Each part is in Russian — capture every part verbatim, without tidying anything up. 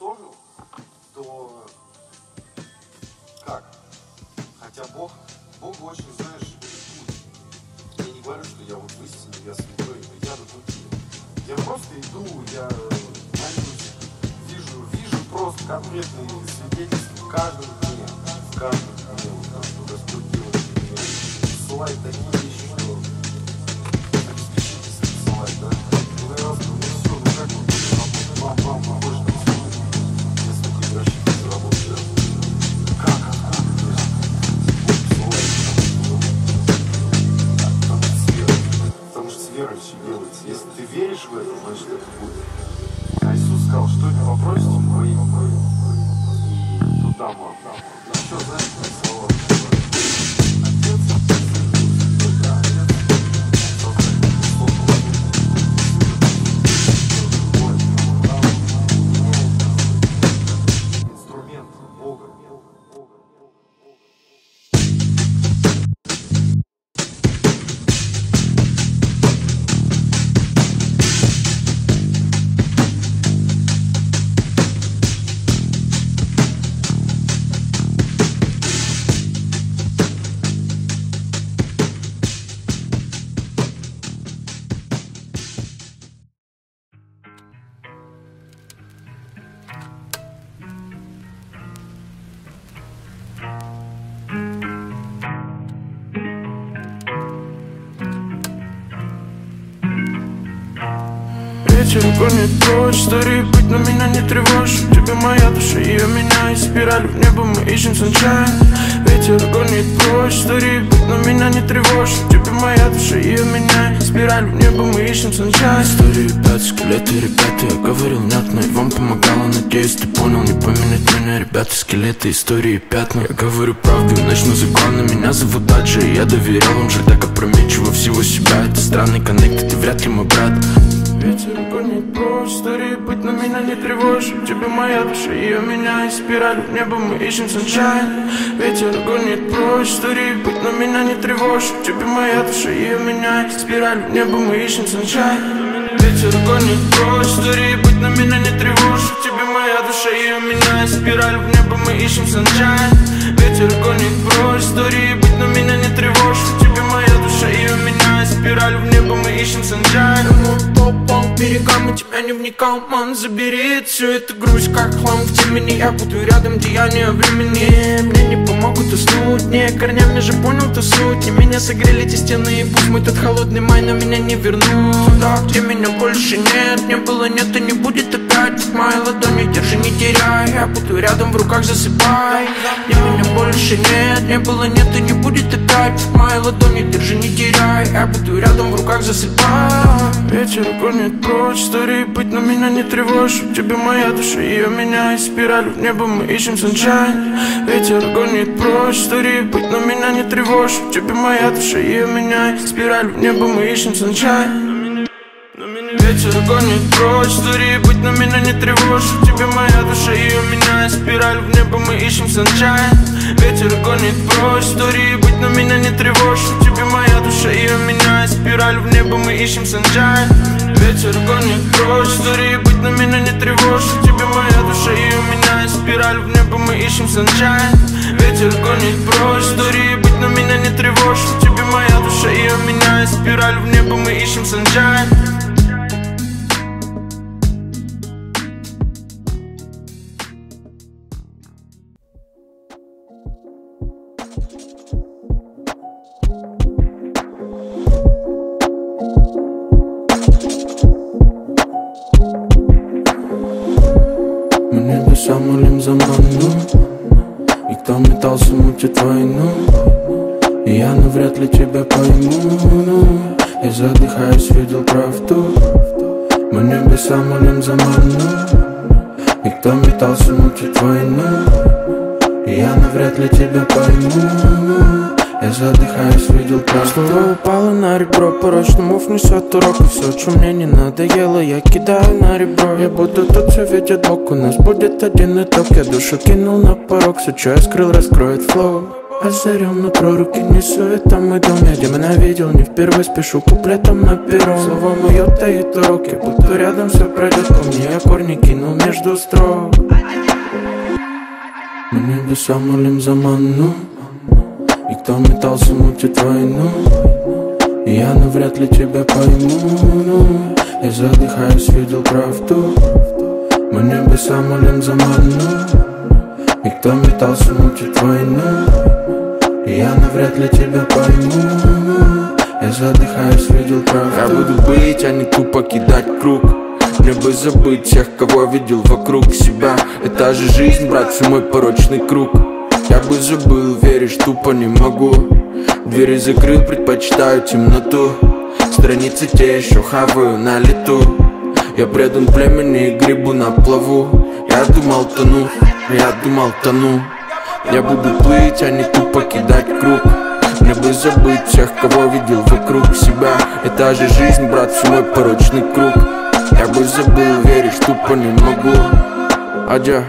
уничтожил, то как? Хотя Бог, Богу очень, знаешь, путь. Я не говорю, что я вот в истине, я святой, но я на пути. Я просто иду, я молюсь, вижу, вижу просто конкретные свидетельства в каждом дне, в каждом дне, вот там, что Господь делает мне, посылает такие вещи, что обеспечитель посылает, да? И на раз, ну все, ну как вот, вам, вам, вам, больше не смотрит. Я столько рассчитываю за работу, да? Как, откуда, то есть, Бог посылает, потому что с верой, потому что с верой все делается. Если ты веришь в это, значит это будет. А Иисус сказал, что это попросите во имя Мое, и туда вам дам. Еще, знаешь, мои слова. Отец, да, Отец, инструмент Бога. Ветер гонит прочь, старый путь, но меня не тревожь. Тебе моя душа, ее меня и спираль в небо мы ищем санчайн. Ветер гонит прочь, старый путь, но меня не тревожь. Тебе моя душа, ее меня и спираль в небо мы ищем санчайн. Истории пять, скелеты, ребята, я говорил внятно и вам помогало, надеюсь ты понял. Не поменять меня, ребята, скелеты, истории пятна. Я говорю правду, начну законно, меня зовут Даджи. Я доверял вам жить так опрометчиво всего себя. Это странный коннект, ты вряд ли мой брат. Ветер гонит прочь, старый путь, но меня не тревожь. Тебе моя душа, ее меня и спираль в небо мы ищем санчайн. Ветер гонит прочь, старый путь, но меня не тревожь. Тебе моя душа, ее меня и спираль в небо мы ищем санчайн. Ветер гонит прочь, старый путь, но меня не тревожь. Тебе моя душа, ее меня и спираль в небо мы ищем санчайн. Ветер гонит прочь, старый путь, но меня не тревожь. Тебе моя душа, ее меня и спираль в небо мы ищем санчайн. По берегам и тебя не вникал, ман, забери всю эту грусть, как хлам в темени. Я буду рядом, деяния времени мне не помогут уснуть, не корнями же понял ту суть. Не меня согрели эти стены, и пусть мой тот холодный май, но меня не вернут туда, где меня больше нет. Не было, нет и не будет опять. В моей ладони держи, не теряй. Я буду рядом, в руках засыпай. Где меня больше нет, не было, нет и не будет опять. В моей ладони держи, не теряй. Я буду рядом, в руках засыпай. Ветер гонит прочь, старый путь, но меня не тревожь. Тебе моя душа, ее меня и спираль в небо мы ищем санчайн. Ветер гонит прочь, старый путь, но меня не тревожь. Тебе моя душа, ее меня и спираль в небо мы ищем санчайн. Ветер гонит прочь, старый путь, но меня не тревожь. Тебе моя душа, ее меня и спираль в небо мы ищем санчайн. Ветер гонит прочь, старый путь, но меня не тревожь. Тебе моя душа, ее меня и спираль в небо мы ищем санчайн. Ветер гонит прочь, старый путь, но меня не тревожь. Тебе моя душа, ее меня и спираль в небо мы ищем санчайн. Ветер гонит прочь, старый путь, но меня не тревожь. Тебе моя душа, ее меня и спираль в небо мы ищем санчайн. Молим за ману, и кто метался, мутит войну. И я навряд ли тебя пойму, но я задыхаюсь, видел правду. Мы небеса молим за ману, и кто метался, мутит войну. И я навряд ли тебя пойму, но я задыхаюсь, видел правду. Слово упало на ребро, порочный мув несет урок. И все, что мне не надоело, я кидаю на ребро. Я буду тут, все видит Бог, у нас будет один итог. Я душу кинул на порог, все, что я скрыл, раскроет флоу. озарил нутро, руки не суета, мой дом. Я демона видел, не впервые спешу куплетом на перо. Слово мое таит уроки, будто рядом все пройдет по мне. Я корни кинул между строк. Мы небеса молим за манну, и кто метался, мутит войну. И я навряд ли тебя пойму, ну, я задыхаюсь, видел правду. Мы небеса молим за манну, и кто метался, мутит войну. И я навряд ли тебя пойму, ну, я задыхаюсь, видел правду. Я буду быть, а не тупо кидать круг. Мне бы забыть всех, кого видел вокруг себя. Это же жизнь, брат, все мой порочный круг. Я бы забыл, веришь, тупо не могу. Двери закрыл, предпочитаю темноту. Страницы те еще хаваю на лету. Я предан племени и грибу на плаву. Я думал тону, я думал тону. Я буду плыть, а не тупо кидать круг. Мне бы забыть всех, кого видел вокруг себя. Это же жизнь, брат, все мой порочный круг. Я бы забыл, веришь, тупо не могу. Адя.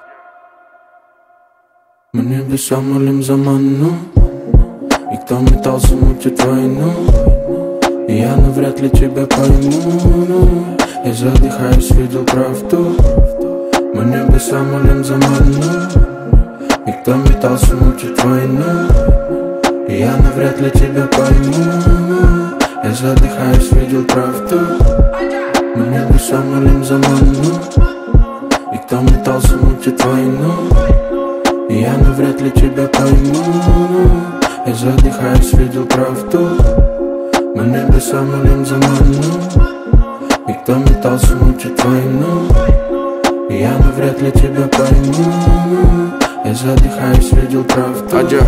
Мы небеса молим за манну, и кто метался, мутит войну. И я навряд ли тебя пойму, ну, я задыхаюсь, видел правду. Мы небеса молим за манну, и кто метался, мутит войну. И я навряд ли тебя пойму, ну, я задыхаюсь, видел правду. Мы небеса молим за манну, и кто метался, мутит войну. И я навряд ли тебя пойму, ну, я задыхаюсь, видел правду. Мы небеса молим за манну, и кто метался, мутит войну. И я навряд ли тебя пойму, ну, я задыхаюсь, видел правду. Адя.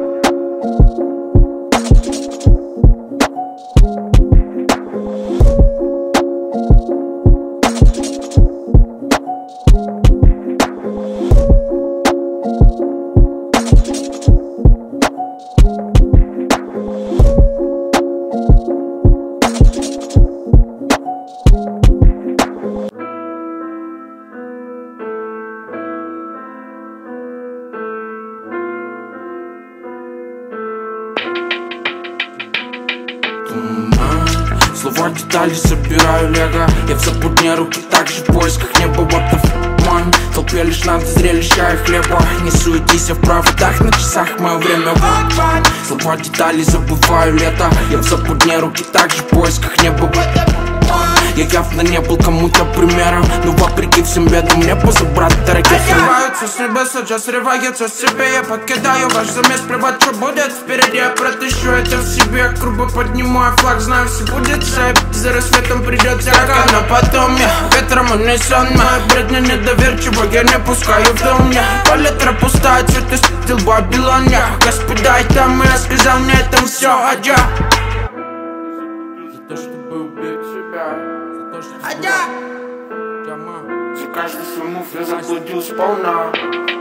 Слова, детали собираю лего. Я в запутне руки, также в поисках неба. What the fuck, man? Толпе лишь надо зрелища и хлеба. Не суетись, я в проводах, на часах мое время. Слова, детали забываю лето. Я в запутне руки, также в поисках неба. Я явно не был кому-то примером, но вопреки всем бедам небо за брата дорогих. Срываются с небес, сейчас срывается с себя. Я покидаю ваш замес, плевать, что будет впереди. Я протащу это в себе, грубо поднимаю флаг. Знаю, все будет шайб, за рассветом придется как. Но потом я ветром унесен, моя бредня недоверчива. Я не пускаю в дом, я палитра пустая, цветы стил Вавилон. Я Господа, и там я сказал, мне это все, адья. За то, чтобы убить себя. Адя! За каждый свой мув я заплатил сполна.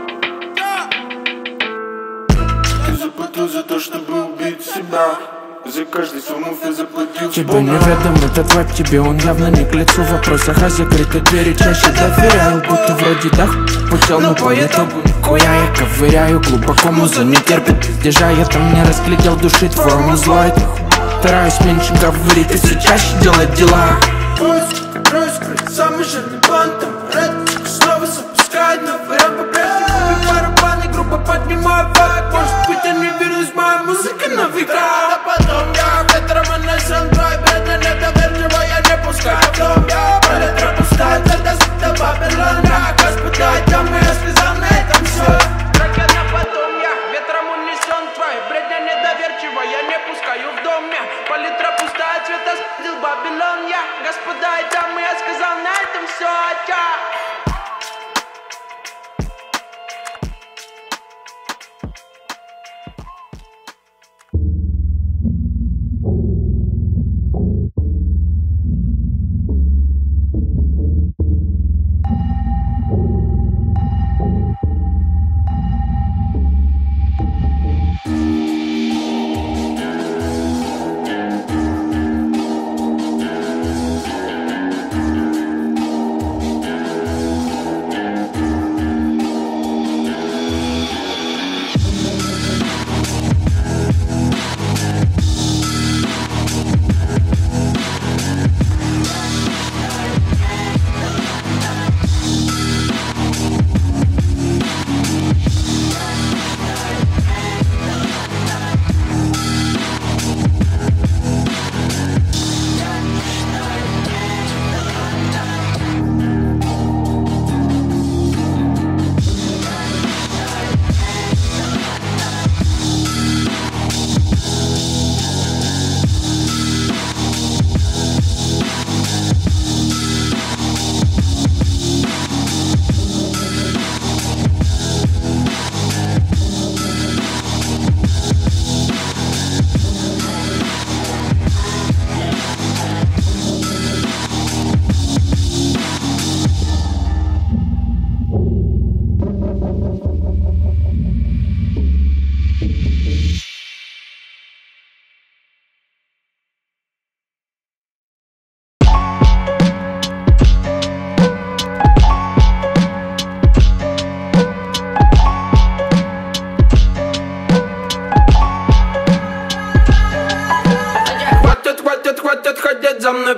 Ты заплатил за то, чтобы убить себя. За каждый свой мув я заплатил сполна. Тебе неведом этот вайб, тебе он явно не к лицу. В вопросах о закрытой двери чаще доверяю. Будто вроде да путел, но по итогу нихуя. Я ковыряю глубоко, муза не терпит пиздежа. Я там не разглядел души твоему злой. Стараюсь меньше говорить, и все чаще делать дела. Поиск, раскрыть, самый жирный план. Там редко снова запускает новый рэп. По-прежнему барабаны грубо поднимаю вайб. Может быть, я не вернусь, моя музыка на века. А потом я ветром унесен, твой бедно недоверчиво. Я не пускаю в дом, я палитра пустая, тогда сюда Вавилон. Я Господа, и там я сказал, на этом все. Ракета потом я ветром унесен, твой бредня недоверчиво. Я не пускаю в дом, я палитра пустая, цвета стил Вавилон. Я Господа, и там я сказал, на этом все,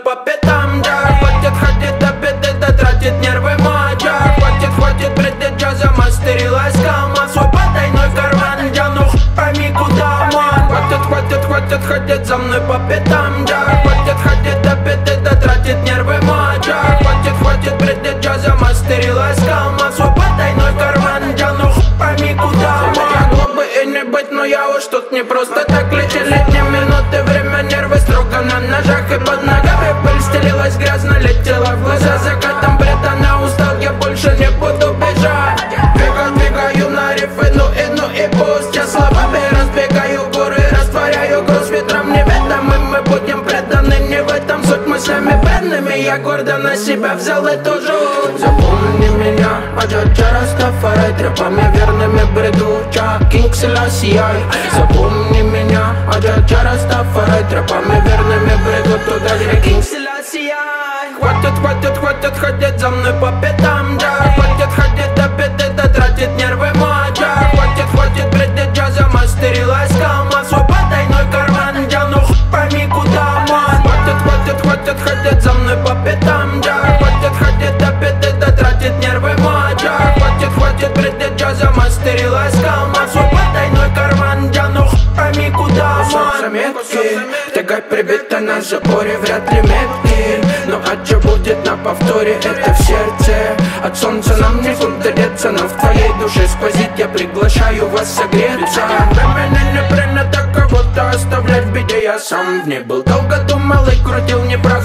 по пятам, да. Хватит ходить до беды, да тратит нервы моча. Хватит, хватит бредить джаза, мастерилась кама. Свой потайной карман, я ну пойми куда, ман. Хватит, хватит, хватит ходить за мной по пятам, да. Хватит ходить до беды, да тратит нервы моча. Хватит, хватит бредить джаза, мастерилась кама. Свой потайной карман, я ну пойми куда, ман. Могло бы и не быть, но я уж тут не просто так лечили дни, минуты, время, нервы строго на ножах. И под ногами пыль стелилась грязно, летела в глаза закатом бред. Она устал, я больше не буду бежать. Двигаю, двигаю на рифы, ну и ну и пусть. Я словами разбегаю горы, растворяю груз ветром неведомым. Мы будем преданы, не в этом суть, мыслями бедными. Я гордо на себя взял эту жуть. Запомни меня, Аджаджа Растафарай, тропами верными бреду, Кинг Селасий. Запомни меня, Аджаджа Растафарай, тропами верными бреду, туда где Кинг Селасий. Хватит, хватит, хватит ходить за мной по пятам, да. Хватит ходить до беды, да тратит нервы моча. Хватит, хватит бредить джаза, мастерилась кама. Свой потайной карман, я ну пойми куда, ман. Хватит, хватит, хватит ходить за мной по пятам, да. Хватит ходить до беды, да тратит нервы моча. Хватит, хватит бредить джаза, мастерилась кама. Свой потайной карман, я ну пойми куда, ман. Заметки, тягай прибита на заборе, вряд ли метки. Но а что будет на повторе, это в сердце. От солнца нам некуда деться, но в твоей душе сквозит. Я приглашаю вас согреться. Времени не принято кого-то оставлять в беде. Я сам в ней был, долго думал и крутил не прав.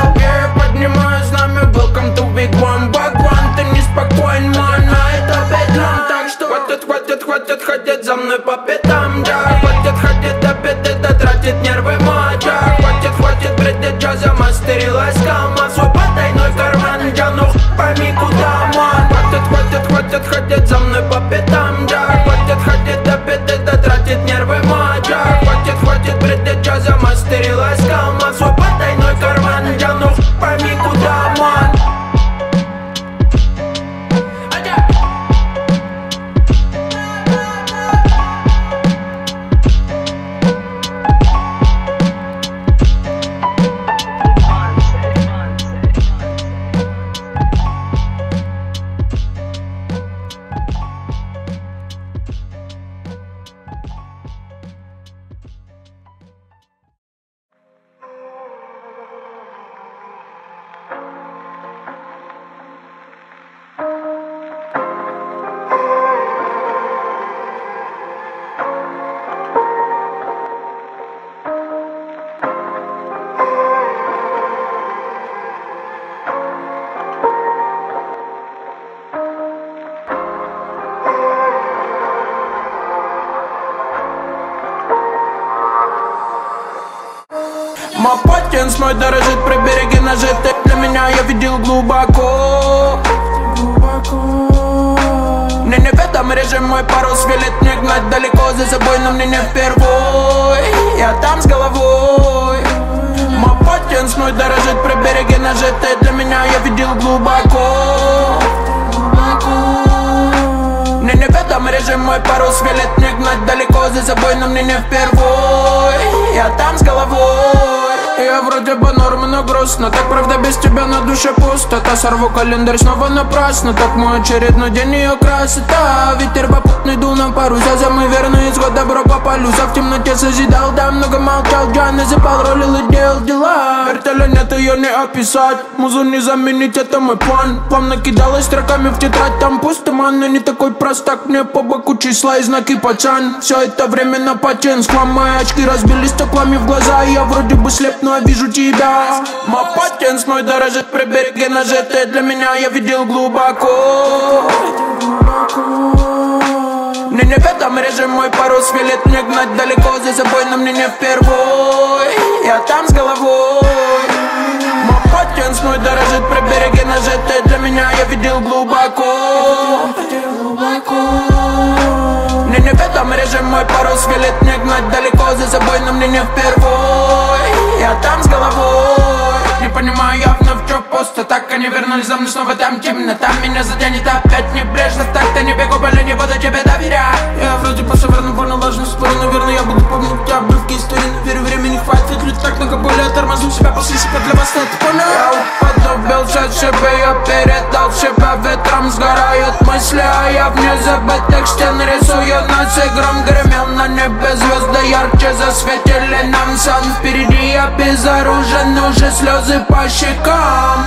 Я поднимаю знамя, welcome to Big One. Багван, ты неспокоен, ман, а это бедлам. Так что хватит, хватит, хватит ходить за мной по пятам, да. Хватит ходить до беды, да тратит нервы моча. Хватит, хватит бредить джаза, мастерилась кама. Свой потайной карман, я ну пойми куда, ман. Хватит, хватит, хватит ходить за мной по пятам, да. Хватит ходить до беды, да тратит нервы моча. Хватит, хватит бредить джаза, мастерилась кама. Свой потайной карман, я ну пойми куда, ман. Мой потенс мой дорожит, при береге нажитый. Для меня я видел глубоко. Мне неведом режим, мой парус велит мне гнать далеко за собой, но мне не впервой. Я там с головой. Мой потенс мой дорожит, при береге нажитый. Для меня я видел глубоко. Мне неведом режим, мой парус велит мне гнать далеко за собой, но мне не впервой. Я там с головой. Я вроде бы норм, но грустно. Так правда без тебя на душе пусто. Сорву календарь снова напрасно. Так мой очередной день ее красит. А ветер попутный дул на пару. За мы верный исход, добро по полюса. В темноте созидал, да много молчал. Я называл, ролил и делал дела. Вертеля нет, ее не описать. Музу не заменить, это мой план. План накидалась строками в тетрадь. Там пусто, ман, но не такой простак. Мне по боку числа и знаки пацан. Все это время на потенс. К вам мои очки разбились стеклами в глаза. И я вроде бы слеп, но я вижу тебя. Мой потенс мой дорожит, при береге нажитый. Для меня я видел глубоко. Мне неведом режим, мой парус велит мне гнать далеко за собой, но мне не впервой. Я там с головой. Мой потенс мой дорожит, при береге нажитый. Для меня я видел глубоко. Мне неведом режим, мой парус велит мне гнать далеко за собой, но мне не впервой. Я там с головой. Не понимаю явно в чё просто так они вернулись за мной снова там темнота. Меня заденет опять небрежно, так-то не бегу, более не буду тебе доверять. Я вроде по северным понял важную спору, наверное я буду помнить обрывки истории. Но верю, времени хватит, люди так много боли, я тормозу себя после себя для вас. ясно, ты понял? Я уподобился себе, я передал себя ветрам. Сгорают мысли, а я вне забытых стен рисую нас игром. Гремел на небе звезды, ярче засветили нам сан. Впереди я безоружен, уже слезы по щекам.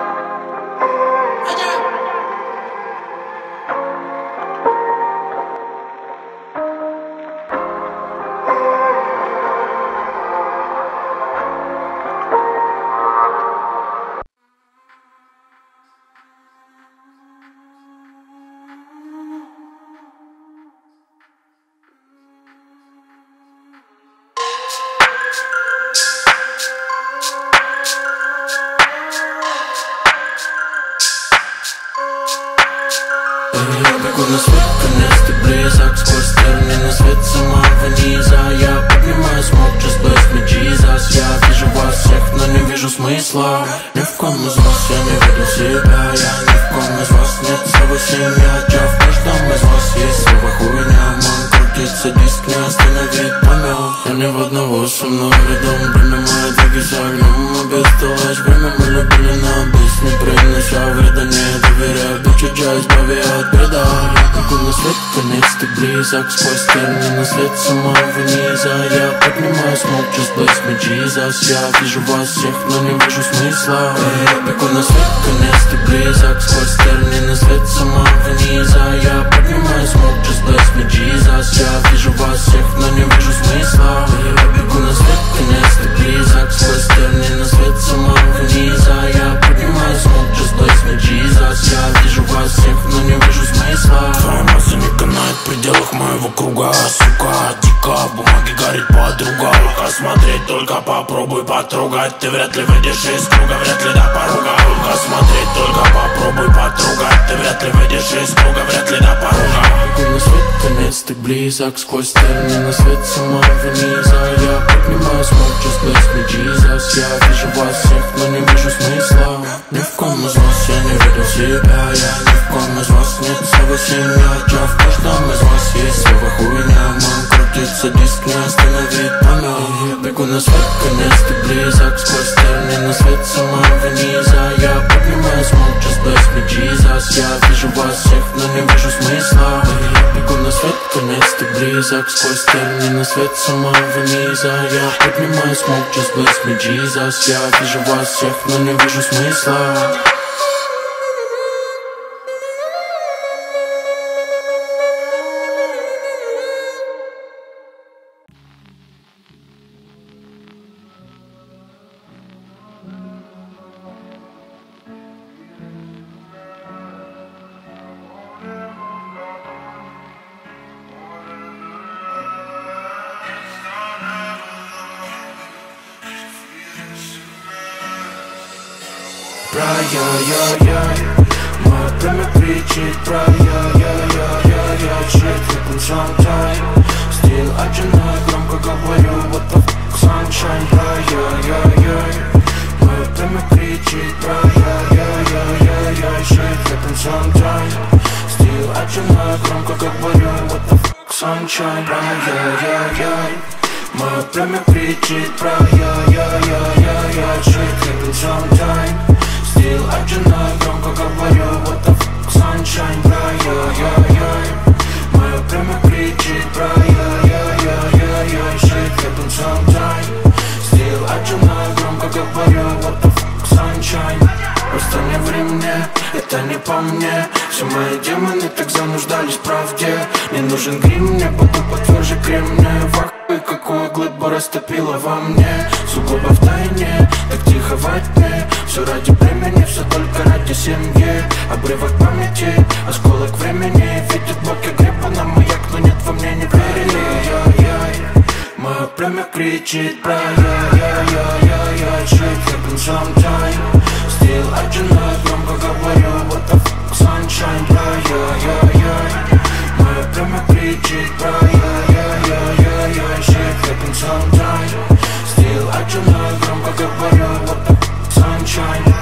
Я бегу на свет, конец, ты близок. Сквозь тернии на свет самого низа. Я поднимаю смог, just bless me, Jesus. Я вижу вас всех, но не вижу смысла. Ни в ком из вас я не видел себя. Я ни в ком из вас нет своего семья. Чё в каждом из вас есть своя хуйня. Ман крутится, диск не остановит помел. Я не в одного со мной рядом. Время мои двиги за огнем. Обесталась время, мы любили на бис. Не принося вреда, не доверяю. Бичи джай, избави от беда. Я бегу на свет, конец, ты близок. Сквозь тернии на свет самого низа. Я поднимаю смог, just bless me, Jesus. Я вижу вас всех, но не вижу смысла. Я бегу на свет, конец, ты близок. Сквозь тернии на свет самого низа. Я поднимаю смог, just bless me, Jesus. Я вижу вас всех, но не вижу смысла. Я бегу на свет, конец, ты близок. Сквозь тернии на свет самого низа. Я поднимаю смог, just bless me, Jesus. Я вижу вас всех, но не вижу смысла. Твоя масса не канает в пределах моего круга. Сука, дико, в бумаге горит подруга. Только смотреть, только попробуй потрогать. Ты вряд ли выйдешь из круга, вряд ли до порога. Только смотреть, только попробуй потрогать. Ты вряд ли выйдешь из круга, вряд ли до порога. Бегу на свет, конец, ты близок. Сквозь тернии на свет самого низа. Я поднимаю смог, just bless me, Jesus. Я вижу вас всех, но не вижу смысла. Ни в ком из вас я не видел себя. Я ни в ком из вас нет своего семья. Чё в каждом из вас есть своя хуйня. Ман крутится, диск не остановит помел. Я бегу на свет, конец, ты близок. Сквозь тернии на свет самого низа. Я поднимаю смог, just bless me, Jesus. Я вижу вас всех, но не вижу смысла. Я бегу на свет, конец, ты близок. Сквозь тернии на свет самого низа. Я поднимаю смог, just bless me, Jesus. Я вижу вас всех, но не вижу смысла. Про я-я-яй, мое племя кричит про я-я-я-я-я. Shit happens sometime. Still отжимаю, громко говорю what the fuck sunshine. Про я-я-яй, мое племя кричит про я-я-я-я-я. Shit happens sometime. Still отжимаю, громко говорю what the fuck sunshine. Про я-я-яй, мое племя кричит про я-я-я-я-я. Shit happens sometime. Still отжимаю, громко говорю what the fuck sunshine. Про я-я-яй, мое племя кричит про я-я-я-я-я. Shit happens sometime. Still отжимаю, громко говорю what the fuck sunshine. Просто не ври мне, это не по мне. Все мои демоны так зануждались в правде. Не нужен грим, мне буду потверже кремния. Ой, какую глыбу растопила во мне. Сугубо в тайне, так тихо во тьме. Все ради времени, все только ради семьи. Обрывок памяти, осколок времени. Видит Бог, я гребу на маяк, но нет во мне не верили. Мое племя кричит про я-я-я-я-я. Shit happens sometime. Still отжимаю, громко говорю what the fuck sunshine. Про я-я-яй, мое племя кричит про я-я-я-я-я. Shit happens sometime. Still отжимаю, громко говорю what the fuck sunshine.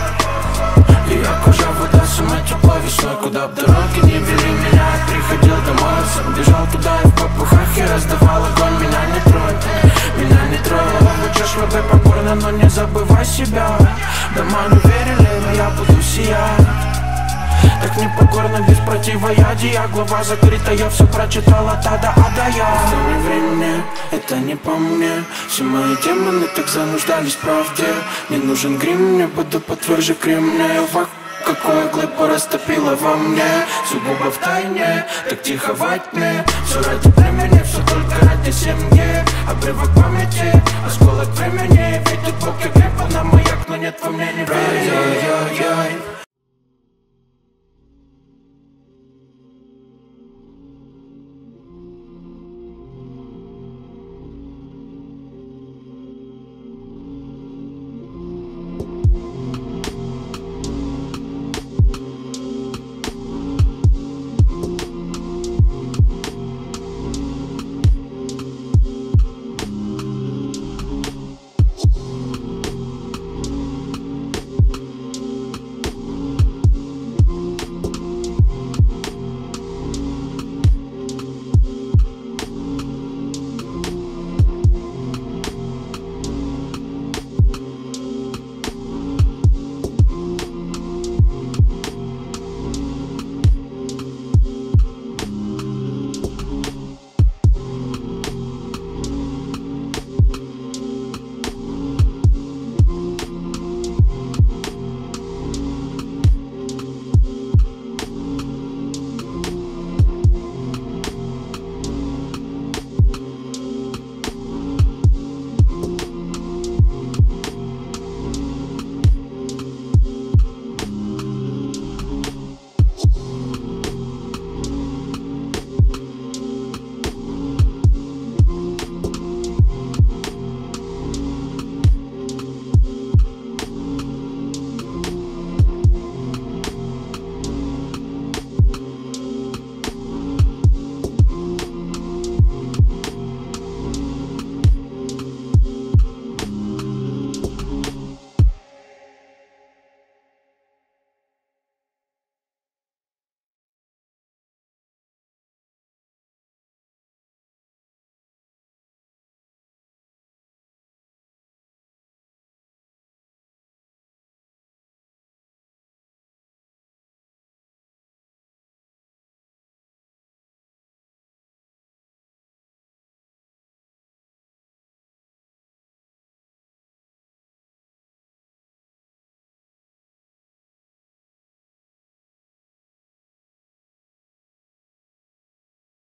И я кожа, вода, сама тепла весной. Куда б дороги не вели меня, приходил домой. Сам бежал туда и в попыхах и раздавал огонь. Меня не тронь, меня не тронь. Лучше шлепай покорно, но не забывай себя. Дома не верили, но я буду сиять. Так непокорно, без противоядия. Глава закрыта, я все прочитала тогда, а да я. Это не время, это не по мне. Все мои демоны так зануждались в правде. Не нужен грим, не буду потверже кремня. Какое глыбу растопило во мне. Сугубо в тайне, так тихо во тьме. Все ради племени, все только ради семьи. Обрывок памяти, осколок времени. Видит Бог, я крепл на маяк, но нет во мне не веры.